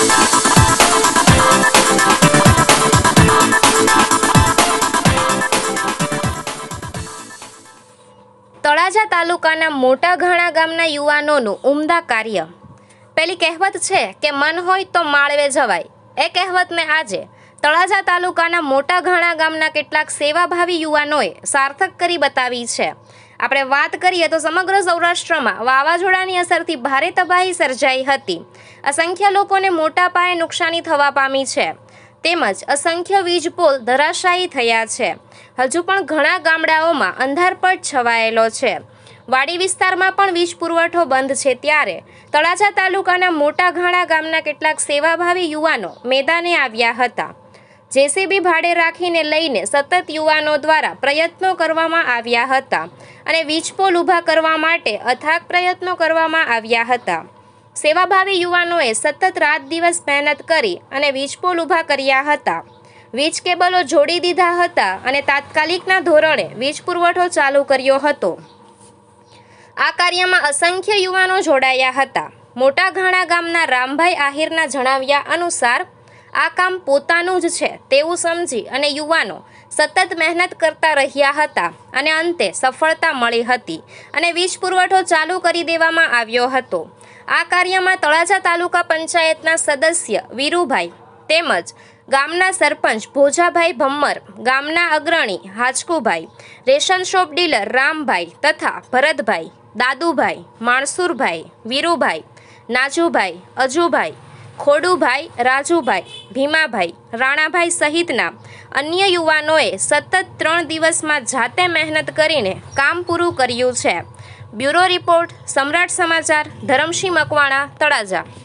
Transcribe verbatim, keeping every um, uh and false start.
તળાજા તાલુકાના મોટા ઘાણા ગામના યુવાનોનું ઉમદા કાર્ય। પેલી કહેવત છે કે મન હોય તો માળવે જવાય। એ કહેવતને આજે તળાજા તાલુકાના મોટા ઘાણા ગામના કેટલાક સેવાભાવી યુવાનોએ સાર્થક કરી બતાવી છે। આપણે વાત કરીએ તો સમગ્ર સૌરાષ્ટ્રમાં વાવાઝોડાની અસરથી ભારે તબાહી સર્જાઈ હતી। અસંખ્ય લોકોને મોટા પાયે નુકસાની થવા પામી છે, તેમજ અસંખ્ય વીજ પોલ ધરાશાયી થયા છે। હજુ પણ ઘણા ગામડાઓમાં અંધારપટ છવાયેલો છે। વાડી વિસ્તારમાં પણ વીજ પુરવઠો બંધ છે, ત્યારે તળાજા તાલુકાના મોટા ઘાણા ગામના કેટલાક સેવાભાવી યુવાનો મેદાને આવ્યા હતા। જેસીબી ભાડે રાખીને લઈને સતત યુવાનો દ્વારા પ્રયત્નો કરવામાં આવ્યા હતા અને વીજ પોલ ઊભા કરવા માટે અથાગ પ્રયત્નો કરવામાં આવ્યા હતા। સેવાભાવી યુવાનોએ સતત રાત દિવસ મહેનત કરી અને વીજ પોલ ઊભા કર્યા હતા। વીજ કેબલો જોડી દીધા હતા અને તાત્કાલિકના ધોરણે વીજ પુરવઠો ચાલુ કર્યો હતો। આ કાર્યમાં અસંખ્ય યુવાનો જોડાયા હતા। મોટા ઘાણા ગામના રામભાઈ આહિરના જણાવ્યા અનુસાર આ કામ પોતાનું જ છે તેવું સમજી અને યુવાનો સતત મહેનત કરતા રહ્યા હતા અને અંતે સફળતા મળી હતી અને વીજ પુરવઠો ચાલુ કરી દેવામાં આવ્યો હતો। આ કાર્યમાં તળાજા તાલુકા પંચાયતના સદસ્ય વીરુભાઈ તેમજ ગામના સરપંચ ભોજાભાઈ ભમ્મર, ગામના અગ્રણી Hachkubhai, ration shop dealer Rambhai તથા ભરતભાઈ, દાદુભાઈ, માણસુરભાઈ, વીરુભાઈ, નાજુભાઈ, અજુભાઈ, ખોડુભાઈ, રાજુભાઈ, ભીમાભાઈ, રાણાભાઈ સહિતના અન્ય યુવાનોએ સતત ત્રણ દિવસમાં જાતે મહેનત કરીને કામ પૂરું કર્યું છે। બ્યુરો રિપોર્ટ, સમ્રાટ સમાચાર, ધરમસિંહ મકવાણા, તળાજા।